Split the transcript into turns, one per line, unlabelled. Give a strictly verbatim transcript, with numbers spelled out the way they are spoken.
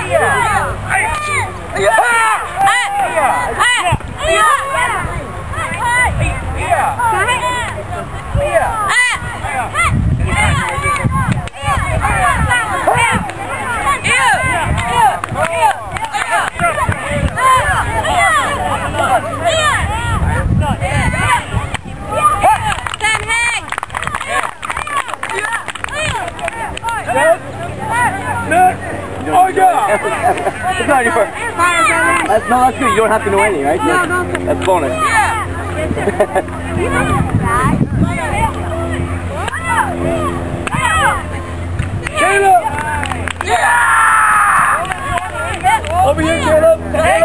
It's not your first. That's, no, that's good. You don't have to know any, right? No, no. That's bonus. Caleb! Yeah! Over here, Caleb!